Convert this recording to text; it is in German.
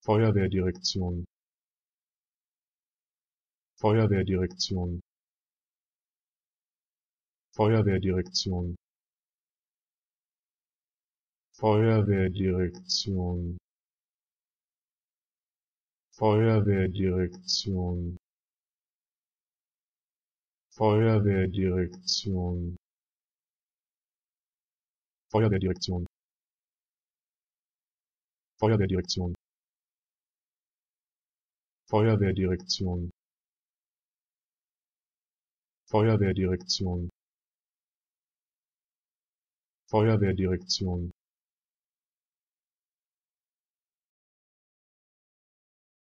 Feuerwehrdirektion, Feuerwehrdirektion, Feuerwehrdirektion, Feuerwehrdirektion, Feuerwehrdirektion, Feuerwehrdirektion, Feuerwehrdirektion, Feuerwehrdirektion, Feuerwehrdirektion, Feuerwehrdirektion, Feuerwehrdirektion,